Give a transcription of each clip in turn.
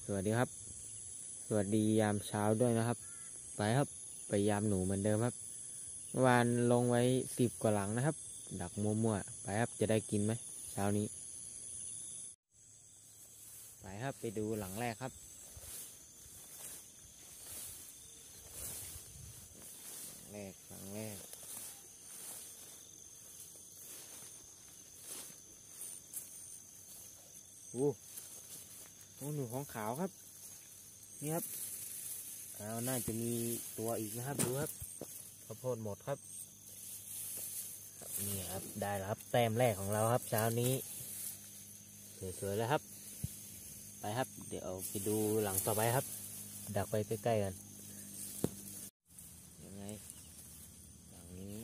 สวัสดีครับสวัสดียามเช้าด้วยนะครับไปครับไปยามหนูเหมือนเดิมครับเมื่อวานลงไว้10 กว่าหลังนะครับดักมั่วๆไปครับจะได้กินไหมเช้านี้ไปครับไปดูหลังแรกครับหลังแรกโอ้หนูของขาวครับนี่ครับน่าจะมีตัวอีกนะครับดูครับข้าวโพดหมดครับนี่ครับได้แล้วครับแต้มแรกของเราครับเช้านี้สวยๆแล้วครับไปครับเดี๋ยวไปดูหลังต่อไปครับดักไปใกล้ๆกันยังไงหลังนี้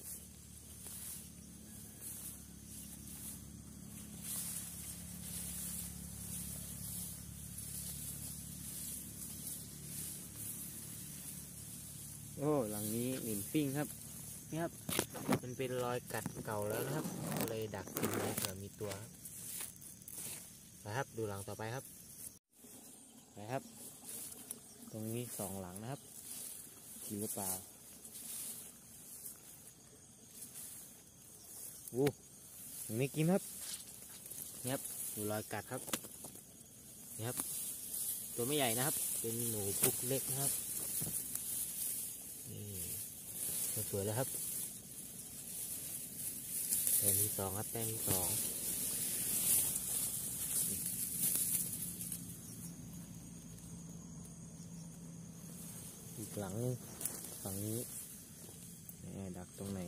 โอ้หลังนี้หนึ่งปิ้งครับนี่ครับมันเป็นรอยกัดเก่าแล้วนะครับเลยดักกินไว้เผื่อมีตัวไปครับดูหลังต่อไปครับไปครับตรงนี้2 หลังนะครับกินหรือเปล่าไม่กินครับนี่ครับดูรอยกัดครับนี่ครับตัวไม่ใหญ่นะครับเป็นหนูพุกเล็กนะครับนี่สวยแล้วครับแต้มที่2ครับแต้มที่2อีกหลังฝั่งนี้ดักตรงไหน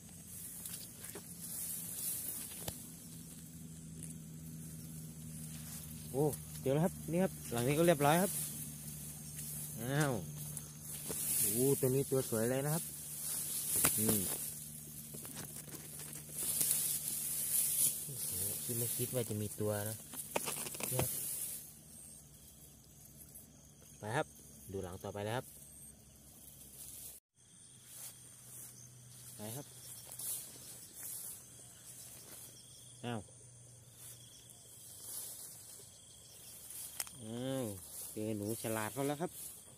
โอ้เดี๋ยวแล้วครับนี่ครับหลังนี้ก็เรียบร้อยครับตัวนี้ตัวสวยเลยนะครับที่ไม่คิดว่าจะมีตัวนะเนี่ยไปครับดูหลังต่อไปเลยครับไปครับเจอหนูฉลาดเขาแล้วครับ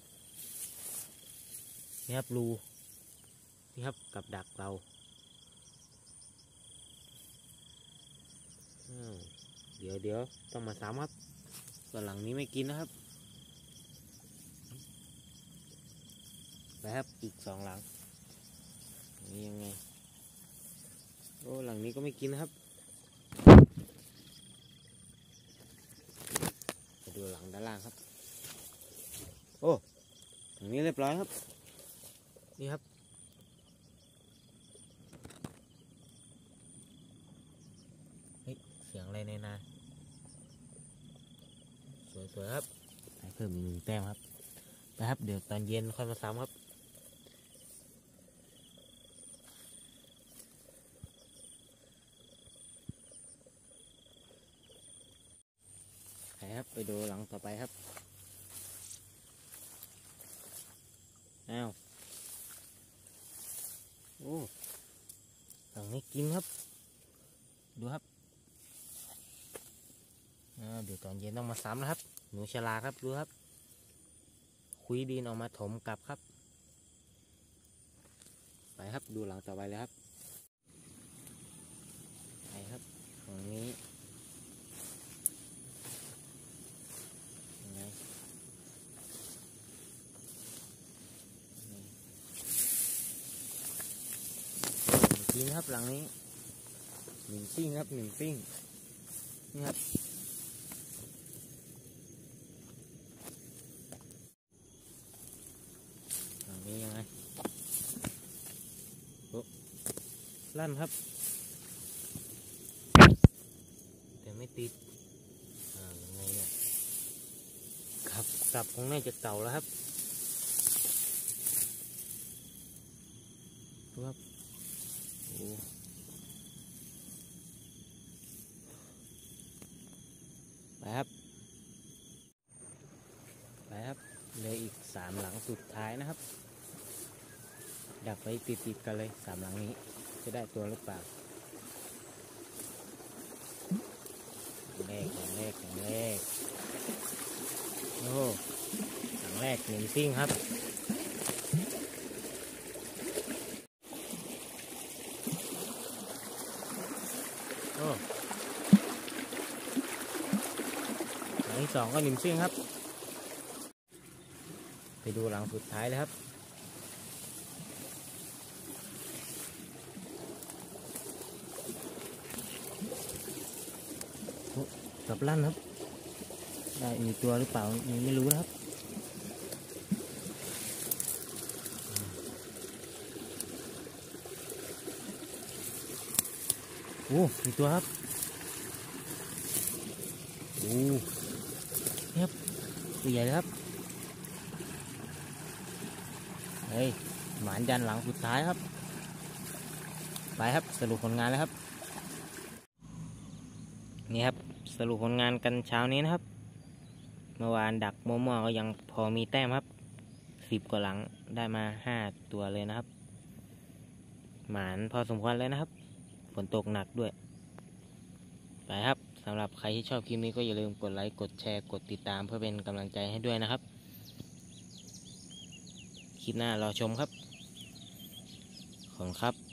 นี่ครับรูนี่ครับกับดักเราเดี๋ยวต้องมาซ้ำครับส่วนหลังนี้ไม่กินนะครับไปครับอีก2 หลังนี่ยังไงหลังนี้ก็ไม่กินนะครับไปดูหลังด้านล่างครับหลังนี้เรียบร้อยครับนี่ครับเสียงอะไรในนาสวยๆครับให้เพิ่มอีก1 แต้มครับไปครับเดี๋ยวตอนเย็นค่อยมาซ้ำครับไปดูหลังต่อไปครับหลังนี้กินครับดูครับเดี๋ยวตอนเย็นต้องมาซ้ำนะครับหนูฉลาดครับดูครับคุยดินออกมาถมกลับครับไปครับดูหลังต่อไปเลยครับไปครับตรงนี้ยังไงกินครับหลังนี้1 ปิ้งครับ1 ปิ้งนี่ครับหลังนี้ยังไงลั่นครับแต่ไม่ติดยังไงเนี่ยกลับคงน่าจะเก่าแล้วครับดูครับไปครับเลยอีก3 หลังสุดท้ายนะครับดักไปติดกันเลย3 หลังนี้จะได้ตัวหรือเปล่าอย่างแรกโอ้หลังแรกหนึ่งซิ่งครับโอ้หลังที่สองก็หนึ่งซิ่งครับไปดูหลังสุดท้ายเลยครับกับลั่นครับได้มีตัวหรือเปล่าไม่รู้นะครับโอ้มีตัวครับโอ้นี่ครับตัวใหญ่เลยครับเฮ้ยหมานยันหลังสุดท้ายครับไปครับสรุปผลงานแล้วครับนี่ครับสรุปผลงานกันเช้านี้นะครับเมื่อวานดักมั่วๆก็ยังพอมีแต้มครับ10 กว่าหลังได้มา5 ตัวเลยนะครับหมานพอสมควรเลยนะครับฝนตกหนักด้วยไปครับสำหรับใครที่ชอบคลิปนี้ก็อย่าลืมกดไลค์กดแชร์กดติดตามเพื่อเป็นกำลังใจให้ด้วยนะครับคลิปหน้ารอชมครับขอบคุณครับ